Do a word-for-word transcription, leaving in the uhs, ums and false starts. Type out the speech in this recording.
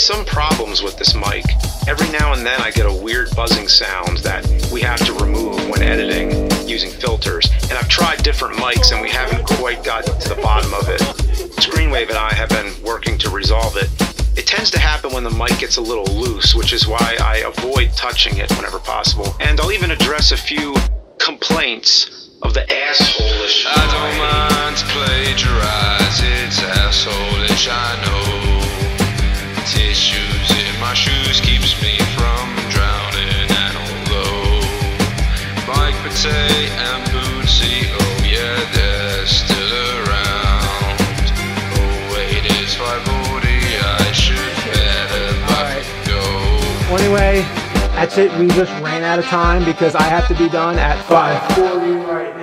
some problems with this mic. Every now and then I get a weird buzzing sound that we have to remove when editing using filters. And I've tried different mics and we haven't quite gotten to the bottom of it. Screenwave and I have been working to resolve it. It tends to happen when the mic gets a little loose, which is why I avoid touching it whenever possible. And I'll even address a few complaints of the asshole-ish. I don't mind to plagiarize, it's asshole-ish, I know. Tissues in my shoes keeps me from drowning, and although Mike Pate and Bootsy, oh yeah, they're still around. Oh wait, it's five forty, I should better right. go. Well, anyway, that's it. We just ran out of time because I have to be done at five forty right